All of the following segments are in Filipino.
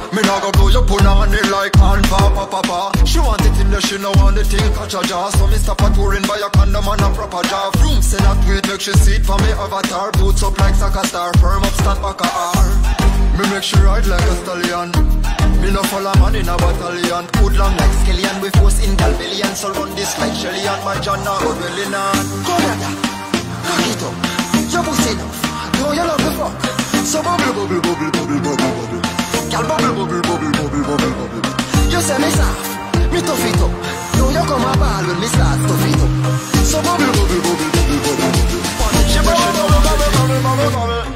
Me nah go blow your punani like hand papa. She want it in the, she no want the thing catch a jar. So me stop a touring by a condom and a proper jar. Vroom send a tweet make she see it for me avatar. Boots up like soccer star, firm up stand back a R. Me make she ride like a stallion. Me no follow man in a battalion. Hood long like skeleton, we force in Galbillion. So run this like Shelly and my John now go dwelling on. Come here, cock it up, your pussy enough. No, you love the fuck. So bubble, bubble, bubble, bubble, bubble, bubble. Girl bubble, bubble, bubble, bubble, bubble, bubble. You say me soft, me tough it up. No, you come a ball when me start tough it up. So bubble, bubble, bubble, bubble, bubble, bubble. She bubble, bubble, bubble, bubble, bubble, bubble.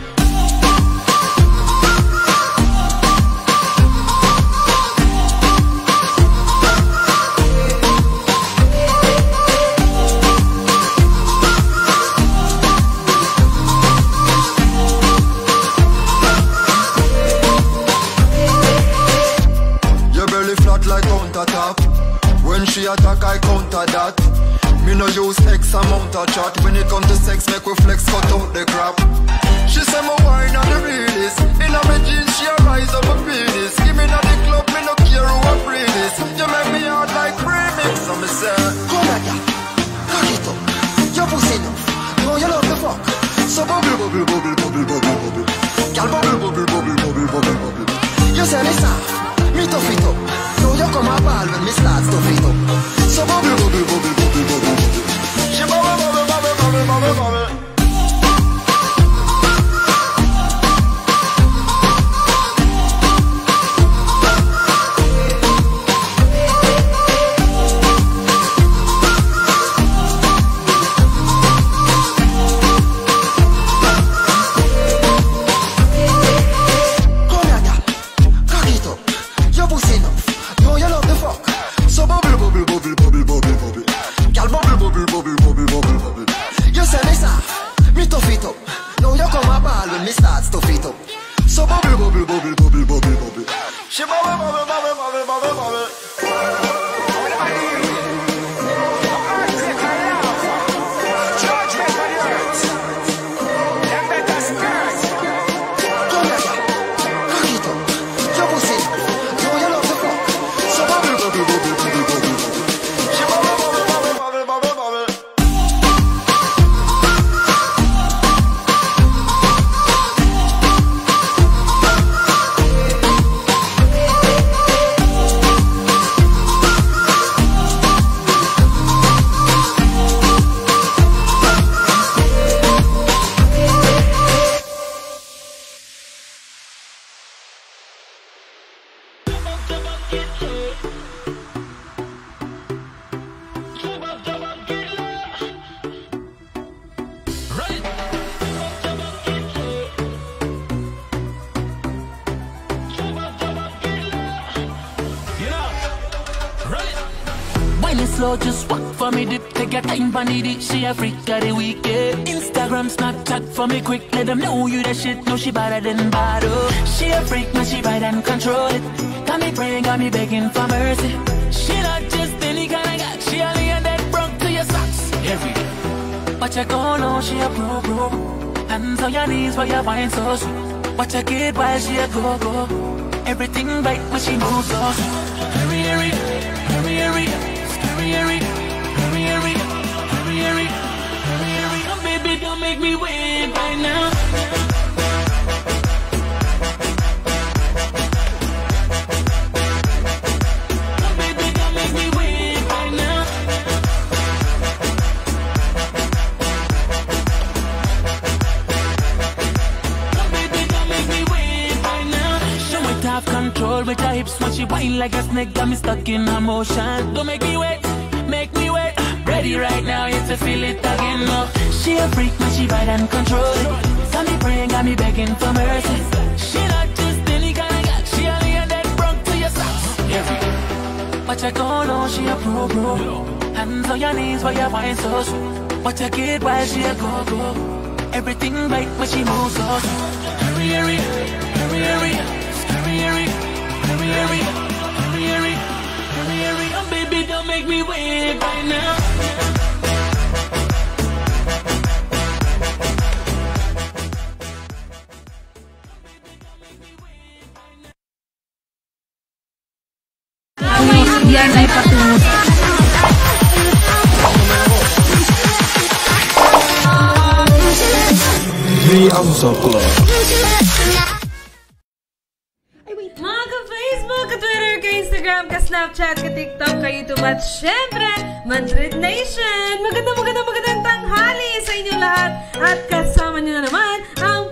When she attack, I counter that. Me no use X amount of chat. When it come to sex, make we flex, cut out the crap. She say my wine on the realest. In a me jeans, she a rise up a penis. Give me na the club, me no care who a free this. You make me hard like premix. So me say, come here, cock it up, your pussy enough. No, you love the fuck. So bubble, bubble, bubble, bubble, bubble, bubble. Girl bubble, bubble, bubble, bubble, bubble, bubble. You say me soft, me tough it up. No, you come a ball when me start stuff it up. So bubble, bubble, bubble, bubble, bubble, bubble. She bubble, bubble, bubble, bubble, bubble, bubble. Slow, just walk for me dip, take your time for it. She a freak of the weekend. Instagram, Snapchat for me quick, let them know you that shit. No, she better than bad. She a freak, now she bite and control it. Got me praying, got me begging for mercy. She not just any kind of guy, she only a dead broke to your socks every day. But you go know she a pro. Hands on your knees for your wine so sweet. Watch her kid while she a go. Everything right when she moves so sweet. Hurry, hurry, hurry, hurry. Hurry, oh baby, don't make me wait right now. Oh baby, don't make me wait right now. Oh baby, don't make me wait right now. She might have control with her hips when she whine like a snake, got me stuck in her motion. Don't make me wait. Make me wait, ready right now, yeah, to feel it again. No, she a freak, but she bite and control it. Got me praying, got me begging for mercy. She not just any kind of guy, she only a dead broke to your socks every day. But you go know she a pro. Hands on your knees while you wine so sweet. Watch her kid while she a go. Everything right when she moves so sweet. Hurry, hurry, hurry, hurry, hurry, hurry, hurry, hurry, hurry, hurry, hurry, oh baby, don't make me wait right now. yan ay patungo sa mga ka-Facebook, ka-Twitter, ka-Instagram, ka-Snapchat, ka-TikTok, ka-YouTube at syempre, Madrid Nation! Magandang tanghali sa inyo lahat at kasama nyo na naman ang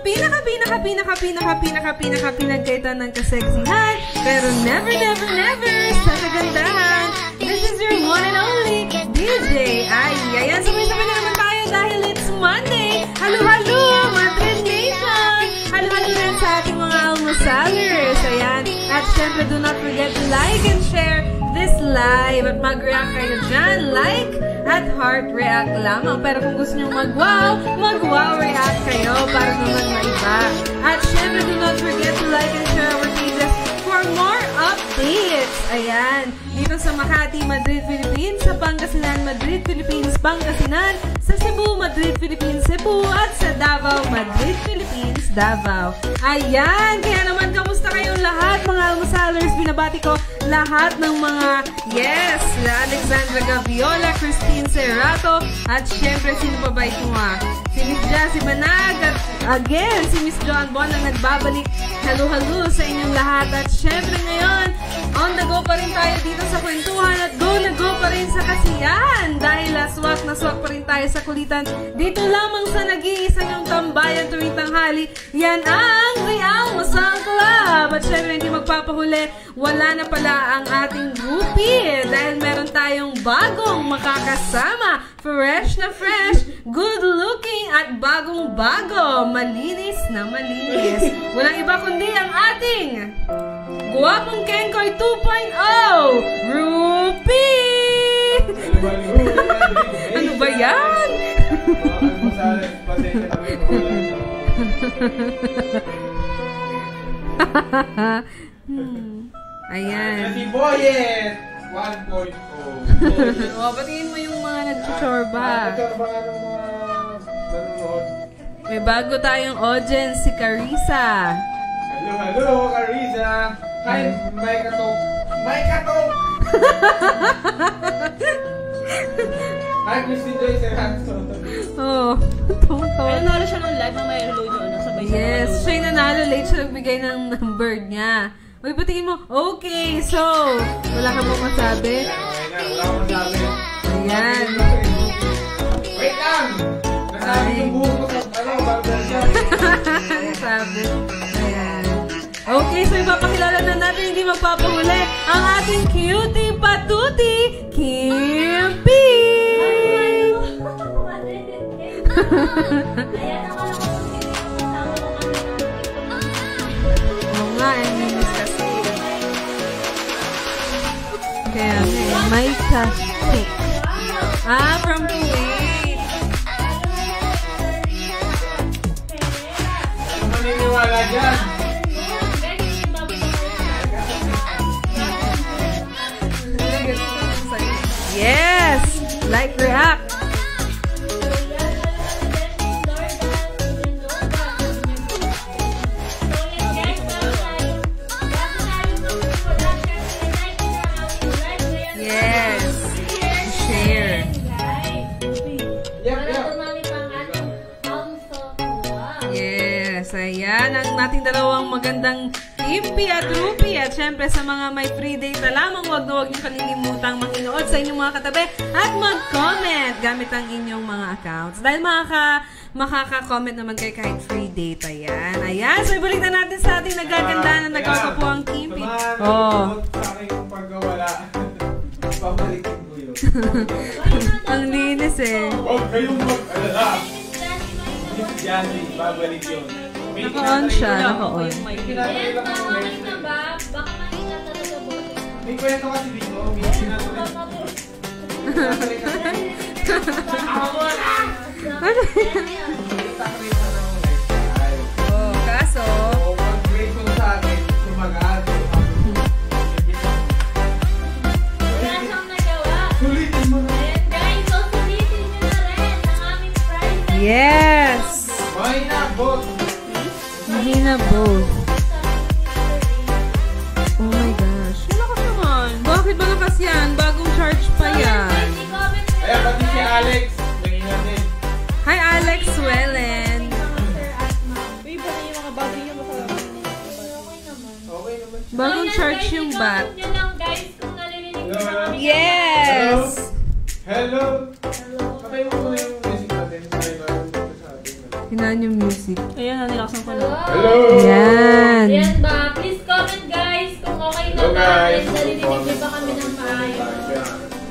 pinagkaitan ng kaseksihan pero never sa kagandahan. This is your one and only DJ. Ayan, sabay-sabay na naman tayo dahil it's Monday. Halo, Madrid Nation! Halo rin sa ating mga almosalers. Ayan. At syempre, do not forget to like and share this live. At mag-react kayo dyan. Like at heart react lamang. Pero kung gusto nyo mag-wow react kayo para naman maiba. At syempre, do not forget to like and share our pages for more updates. Ayan. Dito sa Makati, Madrid Philippines. Sa Pangasinan, Madrid Philippines, Pangasinan. Sa Cebu, Madrid Philippines, Cebu. At sa Davao, Madrid Philippines, Davao. Ayan. Kaya naman, kamusta kayong lahat, mga almosalers? Binabati ko lahat ng mga Alexandra Gaviola, Christine Serrato, at syempre, sino pa ba ito nga? Si Miss Jassy Banag, at again, si Miss Joan Bon ang nagbabalik. Halo sa inyong lahat. At syempre ngayon, on the go pa rin tayo dito sa kwentuhan at go na go pa rin sa kasiyahan. Dahil swak na swak pa rin tayo sa kulitan. Dito lamang sa nag-iisa niyong tambayan tuwing tanghali. Yan ang Real Masal Club. At syempre, hindi magpapahuli. Wala na pala ang ating groupie. Dahil meron tayong bagong makakasama. Fresh na fresh, good looking at bagong bago. Malinis na malinis. Walang iba kundi ang ating Guwapong Kenkoy 2.0, Rupi! Ano ba yan? Ayan. Boyet! 1.0. Patingin mo yung mga nagsuchorba. Nagsuchorba nga ng mga nanonood. May bago tayong audience, si Carissa. Hello, Carissa. Hi, may katok. Hi, Christy Joy Serranzo. Oh, Ay, nanalo siya ng live, mamaya hello nyo. Sabay yes, siya yung nanalo. Late siya nagbigay ng number niya. Uy, patingin mo. Okay, so, wala ka bang masabi? Wala akong masabi. Ayan. Wait lang! Nasabi yung buhok ko sa, barber shop. Sabi. Ayan. Okay, so ipapakilala na natin, hindi magpapahuli, ang ating cutie patuti, Kimpi! Oo nga, miss kasi. Kaya may kasi. From Kuwait. Maniniwala dyan. Yes! Like, react. Yes. Share. Yes. Ayan ang nating dalawang magandang Kimpi at Rupi. At syempre sa mga may free data lamang, huwag niyo kalilimutang manginood sa inyong mga katabi at mag-comment gamit ang inyong mga accounts. Dahil makaka-comment naman kayo kahit free data yan. Ayan. So ibalik na natin sa ating nagaganda na nagkakapuang Kimpi. Oh. Sa akin yung pagkawala. Pabalikin ko yun. Ang linis eh. Huwag kayong mag-alala. Miss Jandy, babalik yun. Naka-on siya. Naka-on. May kinatay lang ako. May kwento kasi dito. May kinatay. Ano yan? Oh, kaso pag-break sa akin, sumagaan. Sulitin mo na. yes! Mahina, boss. Mahina both. Oh my gosh. Lakas naman. Bakit ba lakas yan? March pa yan. Ayan, pati si Alex. Tingin natin. Hi, Alex Wellen. Uy, ba na yung mga bago niyo masarap? Okay naman. Bagong charge yung bat. nyo lang guys kung nalilinig nyo na kami. Yes! Hello. Patay mo muna yung music natin. Patay mo sa atin. Hinaan yung music. Ayan, nilaksan ko na. Hello. Yan. Ayan ba? Please comment guys kung okay na Hello, ba. guys. Nalilinig nyo ba kami ng maayos?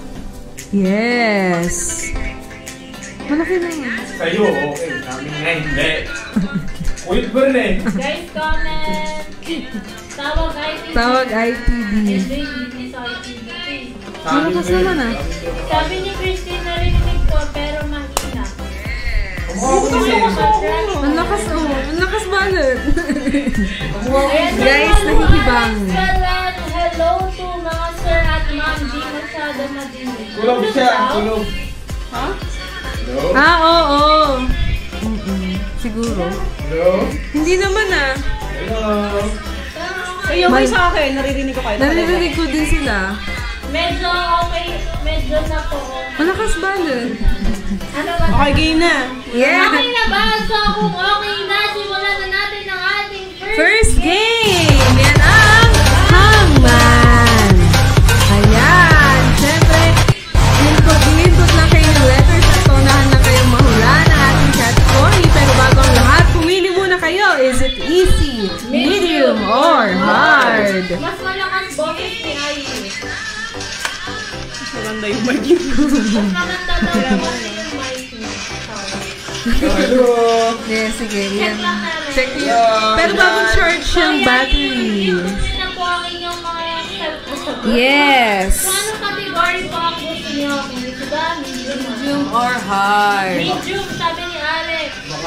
Yes. Malaki na nga. Sa'yo, okay. Kami nga hindi. Wait ba rin eh? Guys, comment. Tawag ITV. Tawag ITV. Hindi sa ITV. Malakas naman ah. Sabi ni Christine, narinig ko pero mahina. Kamukha ko si Sensei. Ang lakas oh. Ang lakas balot. Ayan, Guys, nakikibang. Hello to mga sir at ma'am. Di masyado madinig. Kulog siya. Kulog. Ha? Hello? Ah, oo. Siguro. Hello? Hindi naman ah. Hello? Ay, okay sa akin. Naririnig ko kayo. Naririnig ko din sila. Medyo okay. Medyo na po. Malakas balot. Ano ba? Okay, game na. Yeah. Okay na ba? So kung okay na, simulan na natin ang ating First game! Yan ang hangman! Ayan! Siyempre, input lang kayo ng letters at tunahan lang kayong mahulaan ang ating category. Pero bago ang lahat, pumili muna kayo. Is it easy, medium, or hard? Mas malakas boses ni Ayi. Maganda yung mic yun. Mas maganda daw boses yung mic niya. Hello? Yes, sige. Yan. Check lang namin. Check yun. Pero bagong charge yung battery. I-boost na po ang inyong mga self-sagot. Yes! So anong category po ang gusto niyo? Kung gusto ba, medium. Medium or hard? Medium, sabi ni Alex.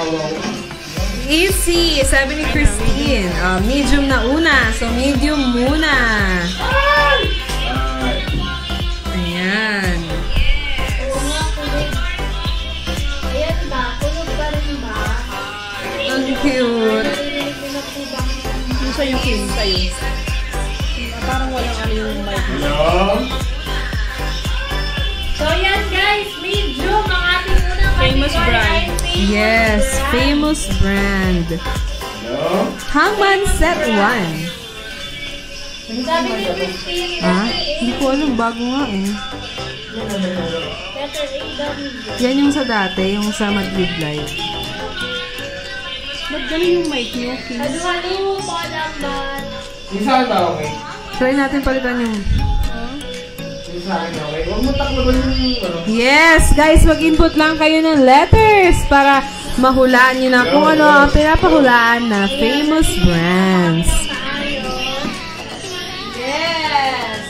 Easy, sabi ni Christine. Medium na una. So, medium muna. Ayan. Oo nga, kulog. Ayan ba? Kulog pa rin ba? Ang cute. Narinig ko na po ba? Yung sa'yo, Kim, sa'yo. Parang walang ano yung mic. Hello? So yan guys, medium ang ating unang Famous category brand. ay famous Yes, brand. famous brand. Hello? Hangman set 1. Sabi ni Christine, Ah, letter A. hindi ko alam. Bago nga eh. Letter A daw medium. Yan yung sa dati, yung sa Madrid Live. Ba't galing yung mic niyo, Kim? Halo-halo, mga lambat. Yung sa akin ba okay? Try natin palitan yung... Yung sa akin okay? Huwag mo takloban yung ano. Yes, guys, mag-input lang kayo ng letters para mahulaan nyo na kung ano ang pinapahulaan na famous brands. Ayos. Yes.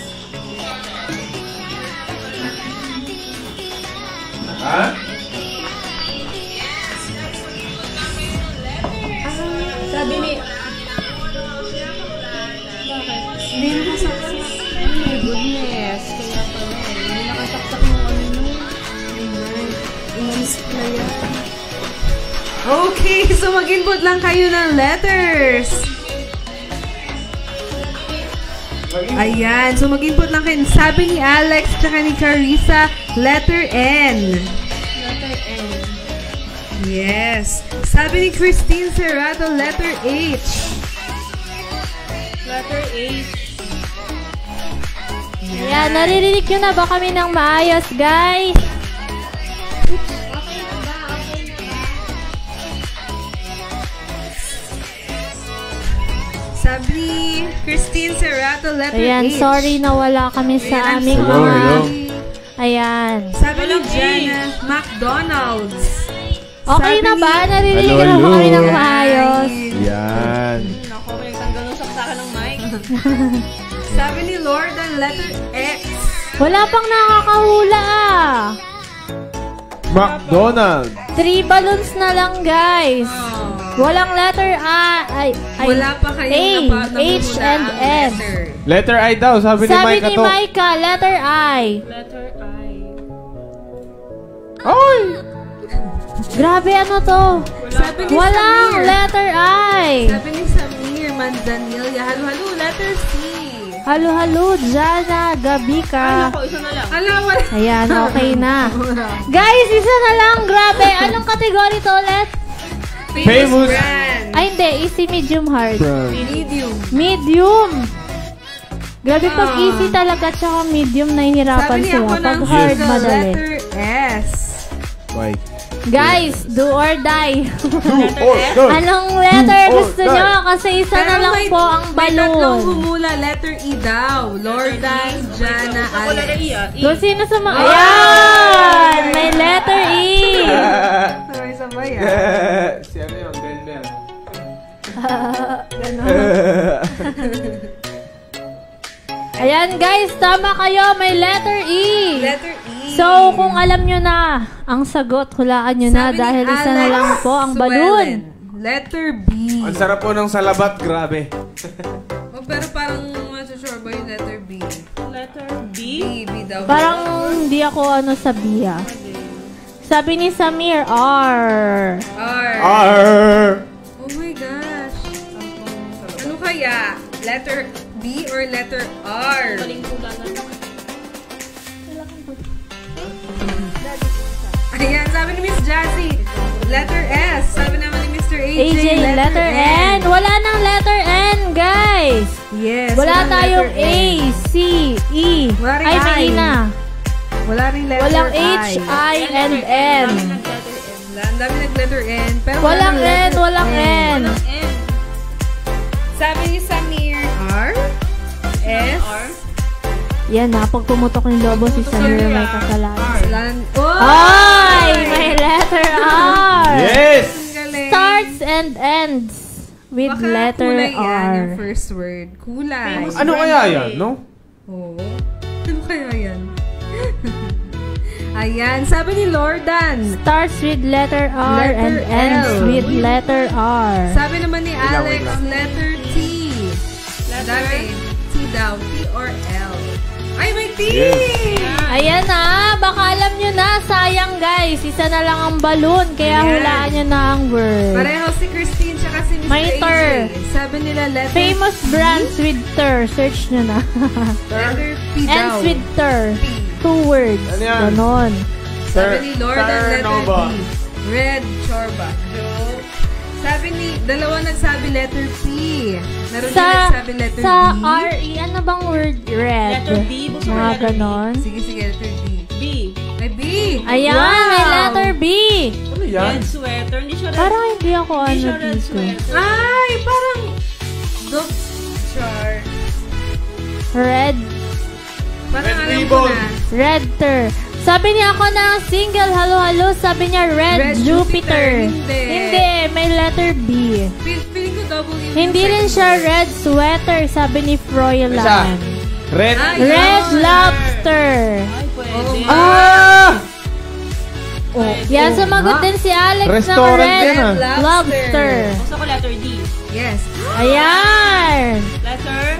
Ha? Sabi ni... Hindi nakasaksak. Oh my goodness. Kaya pala eh. Hindi nakasaksak yung ano nun. Inalis ko na yan. Okay, so mag-input lang kayo ng letters. Ayan, so mag-input lang kayo. Sabi ni Alex tsaka ni Carissa, letter N. Letter N. Yes. Sabi ni Christine Serrato, letter H. Letter H. Ayan, naririnig nyo na ba kami ng maayos, guys? Sabi ni Christine Serrato, letter Ayan, H. sorry na wala kami sa Ayan, aming hello, mga... hello. Ayan. Sabi ni Walang Jenna, McDonald's. Okay Sabi na ba? ni- Naririnig Hello, nyo na ba kami ng hello. maayos? Yan. Naku, may tanggal ng saksakan ng mic. Sabi ni Lord ang letter X. Wala pang nakakahula ah. McDonald's. 3 balloons na lang, guys. Walang letter A. Ay, Wala pa kayo A, H, and S. Letter I daw, sabi ni Sabi Micah ni to. Micah, letter I. Letter I. Ay! Grabe, ano to? Sabi ni Walang Samir. letter I. Sabi ni Samir Manzanilla, halo-halo, letter C. Halo, Jana, gabi ka. Isa na lang. Wala. Ayan, okay na. Guys, isa na lang. Grabe. Anong category to ulit? Famous brand. Ay, hindi. Easy, medium, hard. Medium. Grabe, pag easy talaga tsaka medium, nahihirapan Sabi niya sila. ako Pag ng hard, madali. letter S. Why? Guys, do or die. Die. Anong letter Do or gusto die. nyo? Kasi isa na lang po ang May tatlong balon. humula, letter E daw. Lordan, Jana, Alex. Kung sino sa mga... Ayan! May letter E! Sabay-sabay Si ano yun? Belmel. Ayan guys, tama kayo. May letter E. Letter E. So, kung alam nyo na ang sagot, hulaan nyo na Sabi ni dahil isa na Alex lang po ang balon. Suelen, letter B. Ang sarap po ng salabat, grabe. Pero parang sure ba yung letter B? Letter B? B daw. Parang hindi ako sa biya. Sabi ni Samir, R. R. Oh my gosh. Ano kaya? Letter B or letter R? Ayan, sabi ni Miss Jazzy, letter S. Sabi naman ni Mr. AJ, letter N. Wala nang letter N, guys. Yes. Wala walang tayong letter A, N. C, E. Wala rin Ay, may I. E na. Wala rin letter Walang I. H, I, and N. Ang dami nag-letter N. Pero Walang N, letter walang N. Sabi ni Samir, R, S, Yan na, pag pumutok ng lobo, si Samir may kasalanan. Oh! Ay! May letter R! Yes! Galing. Starts and ends with Baka letter kulay yan R. yung first word. Kulay. Ano kaya yan, no? Oo. Ano kaya yan? Ayan, sabi ni Lordan. Starts with letter R and Letter ends L. with letter R. Sabi naman ni Alex, wait lang. letter T. Dami. T daw. T or L. Ay, may T! Yes. Ayan na, baka alam nyo na. Sayang guys, isa na lang ang balon. Kaya Ayan. hulaan nyo na ang word. Pareho si Christine tsaka si Mr. May AJ. ter. Sabi nila letter Famous T. brands with ter. Search nyo na. Letter P daw. Ends with ter. P. 2 words. Ano yan? Ganon. Sabi ni Lordan, letter Nova. D. Red Chorba. Joke. Sabi ni, dalawa nagsabi letter P. Meron din nagsabi letter D. Sa R-E, ano bang word? Red. Letter D, buksan mo Mga letter D. ganon. Sige, letter D. B. May B. Ayan, Wow. may letter B. Ano yan? Red sweater. Hindi siya red. Parang hindi ako Hindi siya red dito. sweater. Ay, parang dog char. Red. Parang Red alam ko ribbon. na. Red ter. Sabi niya ako na single, halo-halo. Sabi niya Red, Red Jupiter. Jupiter. Hindi, may letter B. Feeling ko double yung Hindi rin siya red sweater, sabi ni Froylan. Red. Ay, Red yun. lobster. Ay, pwede. Ah! Oh, Yan, sumagot din si Alex ng Restaurant red yan, ah. lobster. Gusto ko letter D. Yes. Letter Ayan. L.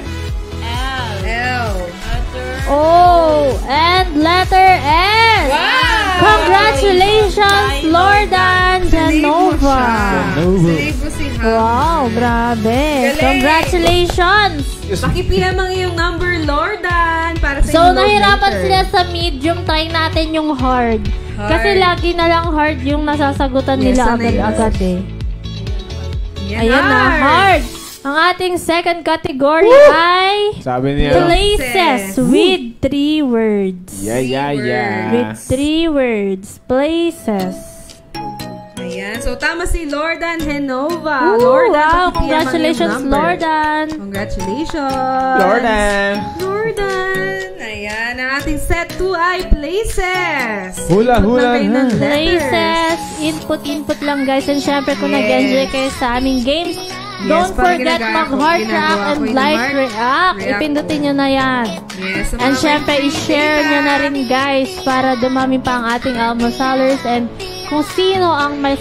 L. Letter Oh, and letter S. Wow! Congratulations, Lordan Genova. Save mo si Ham. Wow, grabe. Galing. Congratulations. Pakipila mga yung number, Lordan. Para sa So, inyo nahirapan later. sila sa medium. Try natin yung hard. Kasi lagi na lang hard yung nasasagutan Yes, nila sanay agad-agad eh. Yan, Ayan na, hard. Ang ating second category ay Sabi niya. places with 3 words. Yeah. With 3 words. Places. Ayan. So, tama si Lordan Genova. Ooh, Lordan, wow, pakipila mga congratulations, yung number. Lordan. Congratulations. Lordan. Lordan. Ayan. Ang ating set 2 ay places. Hula, Input lang kayo ng letters. Places. Input lang guys. And syempre kung Yes. nag-enjoy kayo sa aming games, don't parang forget mag-heart ginagawa react and ko yung like heart react. react. Ipindutin nyo na yan. Yes. sa And mga syempre, may i-share data. nyo na rin guys para dumami pa ang ating almosalers and kung sino ang may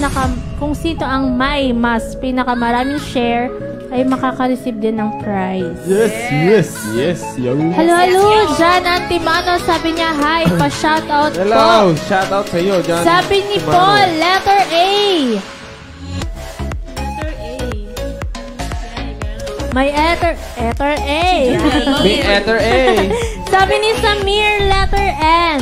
mas pinakamaraming share ay makaka-receive din ng prize. Yes, yo. Hello, Jan Antimano, sabi niya, hi, pa-shoutout po. Hello, shout out sa iyo, John. Sabi ni Paul, letter A. letter A. May letter A. May letter A. Sabi ni Samir, letter N.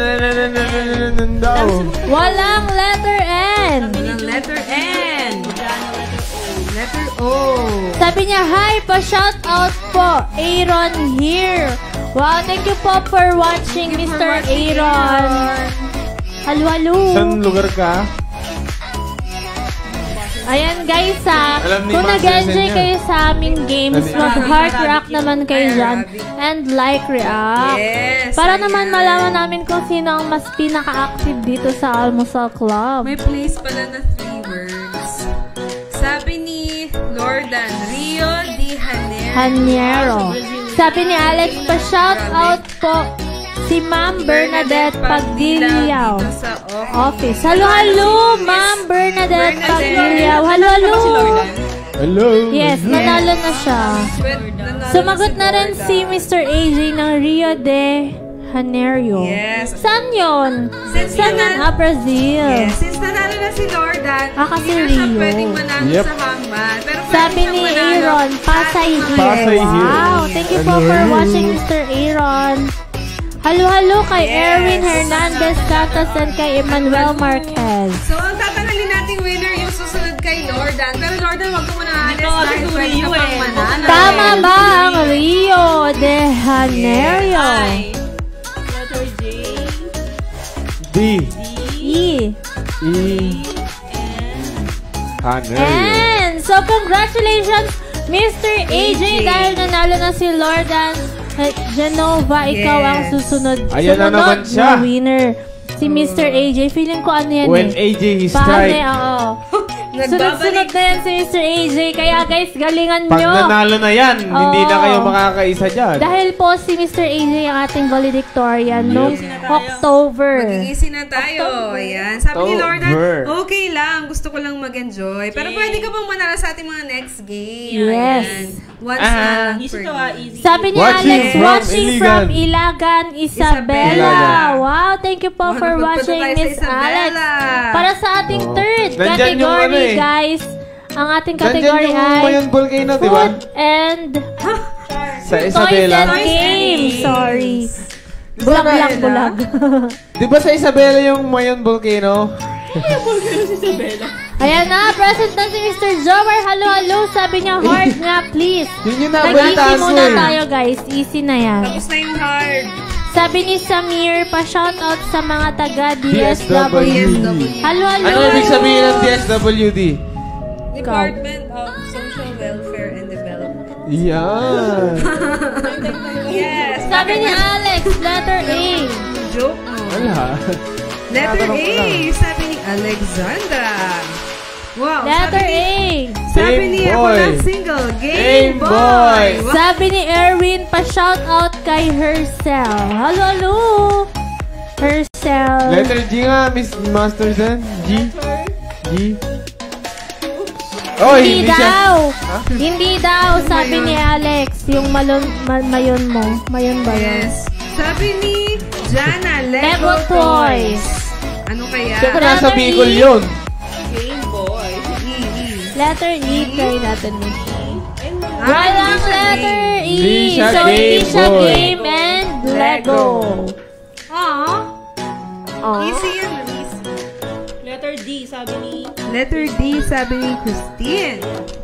Walang letter N. Walang letter N. Letter O. Sabi niya, hi, pa-shout out po. Aaron here. Wow, thank you po for watching, Mr. Aaron. Halo. Saan lugar ka? Ayan guys Alam ni kung Max nag-enjoy Yesen kayo sa aming games, mag-heart rock naman kayo dyan and like react. Yes. Para ayan. naman malaman namin kung sino ang mas pinaka-active dito sa Almusal Club. May place pala na 3 words. Sabi ni Lordan, Rio de Janeiro. Sabi ni Alex, pa-shout out po si Ma'am Bernadette Pagdiliao. Office. Halo, Ma'am Bernadette Pagdiliao. Halo. Hello. Yes, nanalo na siya. Sumagot na rin si Mr. AJ ng Rio de Janeiro. Yes. Saan yun? Saan yun? Brazil. Yes, since nanalo na si Lordan, kasi hindi na siya Rio. pwedeng manalo sa hangman. Pero Sabi ni Aaron, Pasay here. Wow, thank you po for watching, Mr. Aaron. Halo kay Erwin Hernandez Santos and kay Emmanuel Marquez. So, ang tatanggalin nating winner yung susunod kay Lordan. Pero Lordan, wag ka muna aalis. Dahil pwede ka pang manalo. Tama ba ang Rio de Janeiro? Letter J. D. E. Janeiro. And so, congratulations, Mr. AJ, dahil nanalo na si Lordan Genova. Ikaw ang susunod. Ayan na naman siya. Na winner. Si Mr. AJ. Feeling ko ano yan When AJ is Paano strike. Sunod-sunod na yan si Mr. AJ. Kaya guys, galingan Pag nyo. nanalo na yan, hindi na kayo makakaisa dyan. Dahil po si Mr. AJ ang ating valedictorian noong October. Mag-easy na tayo. Ayan. Sabi ni Lordan, okay lang. Gusto ko lang mag-enjoy. Pero pwede ka pang manalo sa ating mga next game. Yes. Ayan. Once na lang Easy for to you. easy. Sabi ni Alex, watching from Ilagan, Isabela. Wow, thank you po for watching, Miss Alex. Para sa ating third category, guys. Ang ating category ay Mayon Volcano, di ba? food and Sa Isabela. toys and games. Sorry. Bulag. Di ba sa Isabela yung Mayon Volcano? Ayan na, present na si Mr. Jomar. Halo. Sabi niya, heart nga, please. Yun yung Nag-easy nabalitaan ko muna eh. tayo, guys. Easy na yan. Tapos na yung hard. Sabi ni Samir, pa-shoutout sa mga taga-DSW. Halo. Ano ibig sabihin ng DSWD? Department of Social Welfare and Development. Yan. Yes. Sabi ni Alex, letter A. Joke mo. Wala. Letter A. Sabi ni Alexandra. Wow. Letter A. Sabi ni ako Boy. ng single. Game Game Boy. Boy. Wow. Sabi ni Erwin, pa-shoutout kay Hercel. Halo. Hercel. Letter G nga, Miss Master Zen. G. Oh, Hindi siya. daw. Hindi daw, sabi ni Alex. Yung mayon mo. Mayon ba yun? Yes. Sabi ni Jana, Lego Toys. Ano kaya? Siyempre nasa Bicol yun. Game Boy. Letter E. Try natin mo. Ah, Walang letter E. Hindi siya So, hindi Game siya Boy. game and Lego. Aww. Easy yan. Easy. Letter D, sabi ni... Letter D, sabi ni Christine.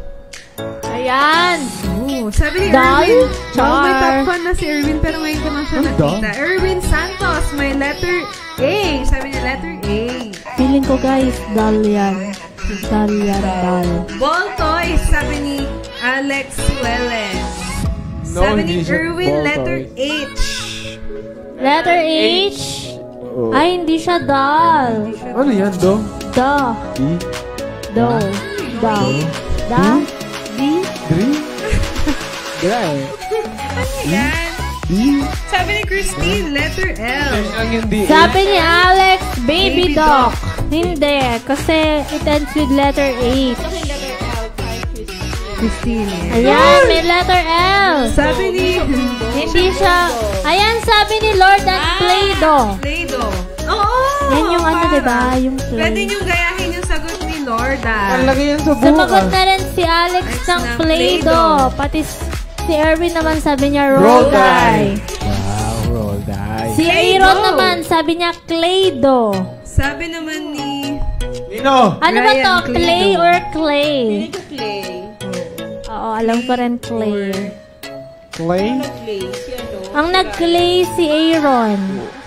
Ayan. Sabi ni Dal? Erwin. Char. May top fan na si Erwin pero ngayon ko lang siya nakita. Erwin Santos, may letter A. Sabi niya letter A. Feeling ko guys, dal yan. Dal. Ball toys, sabi ni Alex Wellen. No, Sabi ni hindi siya Erwin, ball letter toys. H. Letter H. Oh. Ay, hindi siya dal. Ano yan, do? Da. E? Do. Da. Da. Di. Dri? Gra Yan. D? Sabi ni Christine, letter L. Ang yung D. Sabi ni Alex, Baby baby doc. Hindi, kasi it ends with letter H. Kasi letter L, kay Christine. Ayan, may letter L. Sabi ni Hindi siya. Ayan, sabi ni Lord at Play-Doh. Play-Doh. Oo! Yan yung ano, parang. diba? Yung play. Pwede niyong gayahin yung sagot ni Lord. Lordan. Ang laki yan sa buka. Sumagot na rin si Alex ng Play-Doh. Pati si Erwin naman sabi niya roll die. Wow, roll die. Si Aaron naman sabi niya Clay-Doh. Sabi naman ni... Nino? Ano ba to? Ryan, Clay or clay? Hindi ko play. Oo, alam ko rin clay. Clay? Play. Si ano? Ang nag-clay si Aaron.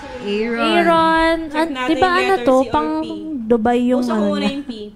Aaron. Check natin Di ba ano letter to? C or Pang P. Dubai yung Gusto ko ano muna niya. yung PP.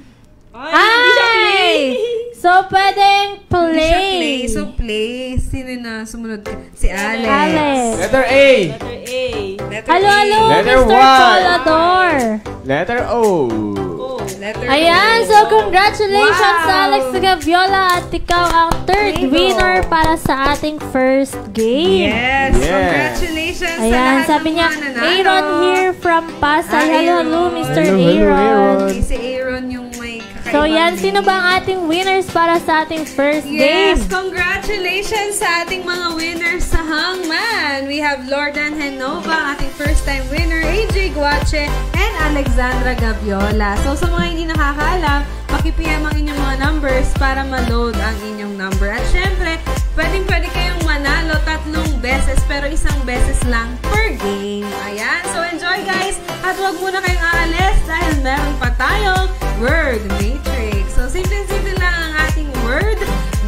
Ay! Hindi siya play! Ay! So, pwedeng Hindi siya play. play. So, play. Sino na sumunod? Si Alex. Alex. Letter A. Letter A. Halo, halo, Letter Mr. Y. Colador. Letter O. Oh. Letter Ayan, O. so congratulations Wow. Alex Gaviola at ikaw ang third Play-Doh. winner para sa ating first game. Yes. Yes. Congratulations sa Ayan, lahat sabi ng niya, mga nanalo. Aaron here from Pasay. Hello, hello, Mr. Hello, hello, Aaron. Aaron. Si Aaron yung may kakaibang So yan, name. sino ba ang ating winners para sa ating first game? Yes, congratulations sa ating mga winners sa Hangman. We have Lordan Henova, ating first time winner, AJ Guache, and Alexandra Gaviola. So sa mga hindi nakakaalam, paki-PM ang inyong mga numbers para ma-load ang inyong number. At syempre, pwede kayong manalo 3 beses pero 1 beses lang per game. Ayan, so enjoy guys! At huwag muna kayong aalis dahil meron pa tayong Word Matrix. So simple-simple lang ang ating Word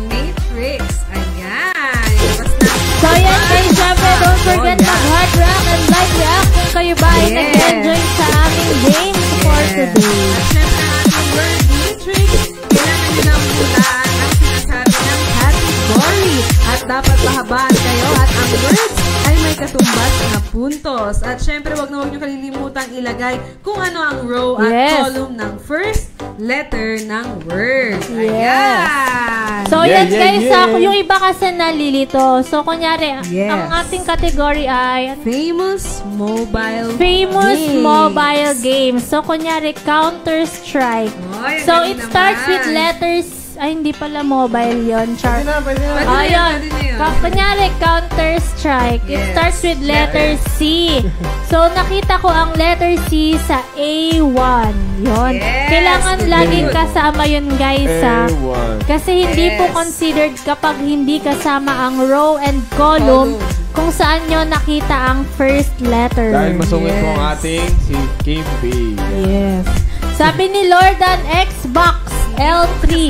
Matrix. Ayan! Basta, So yan guys, syempre don't forget mag-hard rock and like react kung kayo ba ay Yes. nag-enjoy sa aming game for today. At syempre ang ating Word Matrix, kailangan nyo lang hulaan ang sinasabi ng category. At dapat mahabaan kayo at ang words ay may katumbas na puntos. At syempre, wag nyo kalilimutang ilagay kung ano ang row at Yes. column ng first letter ng word. Yes. Ayan! So Yeah, yan yeah, guys, yeah. yung iba kasi nalilito. So kunyari, Yes. ang ating category ay Famous mobile famous games. mobile games. So kunyari, Counter-Strike. Oy, So galing it starts naman. with letters, ay hindi pala mobile yon, char. Pwede na, pwede na. Pwede na yun, Ayun. pwede na yun. Kunyari, Counter-Strike. It Yes. starts with letter C. So, nakita ko ang letter C sa A1. Yun. Yes. Kailangan Good. laging kasama yun, guys. A1. Kasi hindi po Yes. considered kapag hindi kasama ang row and column kung saan nyo nakita ang first letter. Dahil masungit Yes. po ang ating si Kim B. Yes. Sabi ni Lordan, Xbox L3.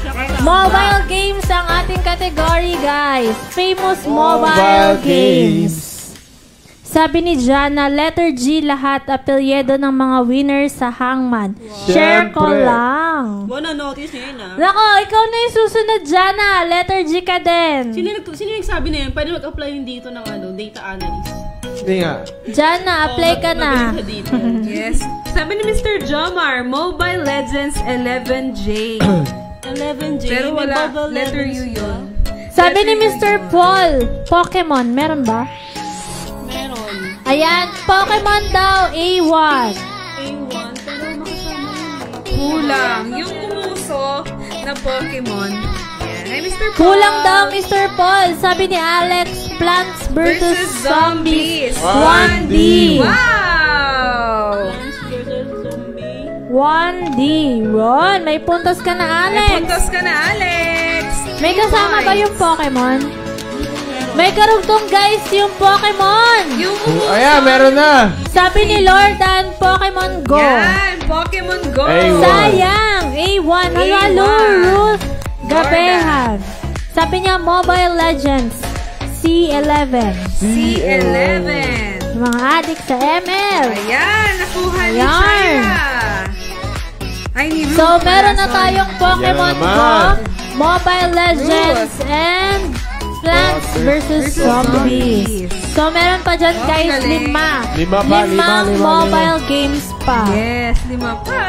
Mobile games ang ating category, guys. Famous mobile games. Sabi ni Jana, letter G lahat, apelyedo ng mga winners sa Hangman. Share ko Siyempre. lang. Buwan na notice niya yun ah. Nako, ikaw na yung susunod, Jana. Letter G ka din. Sino yung nagsabi na yun? Pwede mag-apply yun dito ng data analyst. Hindi nga. Jana, apply ka na. Magaling ka dito. Yes. Sabi ni Mr. Jomar, Mobile Legends 11J. 11J. Pero may wala, Mobile letter U Legends yun. Sabi ni Mr. Paul, Pokemon, meron ba? Meron. Ayan, Pokemon daw, A1. A1. Pero makasama yun. Kulang. Yung umuso na Pokemon. Yan. Ay, Mr. Paul. Kulang daw, Mr. Paul. Sabi ni Alex, Plants vs. Zombies. 1D. Wow! Plants vs. Zombie. 1D. Ron, may puntos ka na, May Alex. puntos ka na, Alex. May kasama ba yung Pokemon? May karugtong, guys, yung Pokemon. Yung umuso. Ayan, meron na. Sabi ni Lordan, Pokemon Go. Yan, Pokemon Go. A1. Sayang, A1. Halo, Ruth Gabehan. Sabi niya, Mobile Legends, C11. C11. Mga adik sa ML. Ayan, nakuha ni Ayan. Shira. Ay, ni Ruth. So, meron na Sorry. tayong Pokemon Yan naman. Go, Mobile Legends, and Plants vs. Zombies. So, meron pa dyan, guys, galing. 5. Lima pa, Limang lima. mobile games pa. Yes, 5 pa.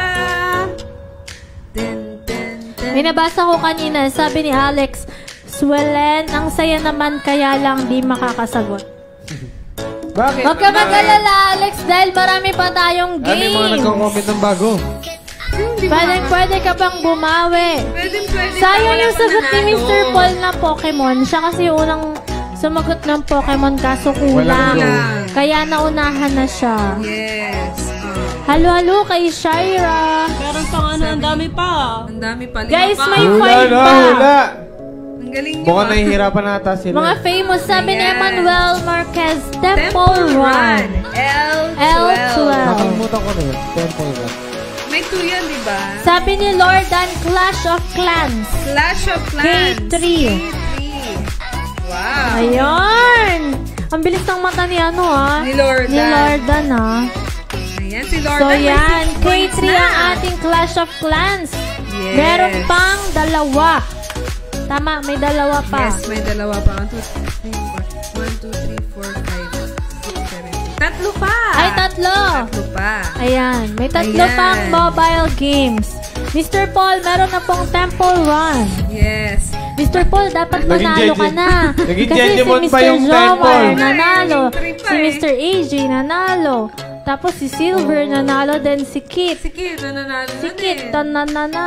Ten, ten, ten. May nabasa ko kanina, sabi ni Alex, Swellen, ang saya naman kaya lang di makakasagot. Bakit? Huwag ka mag-alala, Alex, dahil marami pa tayong Ay, may mga games. nagko-comment ng bago. Pwede ka bang bumawi? Pwede Sayang wala yung pa sagot ni nanalo. Mr. Paul na Pokemon. Siya kasi yung unang sumagot ng Pokemon kaso kulang. Walang. Kaya naunahan na siya. Yes. Halo-halo kay Shira. Meron Meron pang ano, ang dami pa. Ang dami pa. Guys, pa. may 5 pa. Hula. Ang galing nyo. Mukhang nahihirapan nata sila. Mga famous, sabi ni Ayan. Emmanuel Marquez, Temple Run. L12. Nakalimutan ko na yun. Temple Run. May 2 yan, di ba? Sabi ni Lordan, Clash of Clans. Clash of Clans. K3. Wow. Ayun! Ang bilis ng mata ni ano Ni Lordan. Ni Lordan Ayan, si Lordan. So may yan, 6 points K3 na. ang ating Clash of Clans. Yes. Meron pang 2. Tama, may 2 pa. Yes, may 2 pa. 1, 2, 3, 4, 5, 6, 7. 3 pa. Ay, 3. 3 pa. Ayan, may 3 Ayan. pang mobile games. Mr. Paul, meron na pong Temple Run. Yes. Mr. Paul, dapat manalo ka na. Naging Kasi si Jejemon pa Mr. yung Jomar Temple. nanalo. Naging 3 pa Si eh. Mr. AJ nanalo. Tapos si Silver nanalo. Then si Kit. Si Kit, nananalo Si na Kit, din. tananana.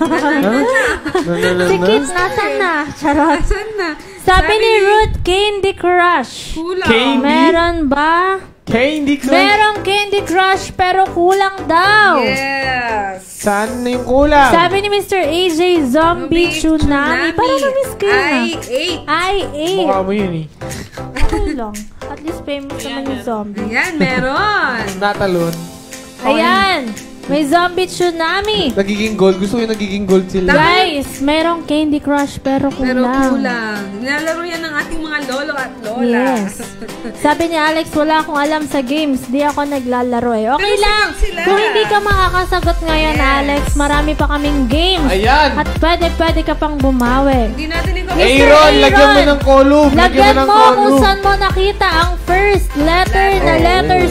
Si Kit, nasan na? Charot. Saan na? Sabi ni Ruth, Candy Crush. Kulang. Candy? Meron ba? Candy Crush. Merong Candy Crush pero kulang daw. Yes. Saan na yung kulang? Sabi ni Mr. AJ, Zombie Tsunami. Parang na-miss ko yun. I8. Mukha mo yun eh. Okay lang. At least famous naman yung zombie. Ayan, meron. Natalon. Ayan! May Zombie Tsunami. Nagiging gold. Gusto ko yung nagiging gold sila. Guys, merong Candy Crush pero Pero kulang. kulang. Nilalaro yan ng ating mga lolo at lola. Yes. Sabi ni Alex, wala akong alam sa games. Di ako naglalaro eh. Okay Pero lang. sagot sila. Kung hindi ka makakasagot ngayon, Yes. Alex, marami pa kaming games. Ayan. At pwede ka pang bumawi. Hindi natin ito. Aaron, lagyan mo ng column. Lagyan ng mo kung column. saan mo nakita ang first letter na letter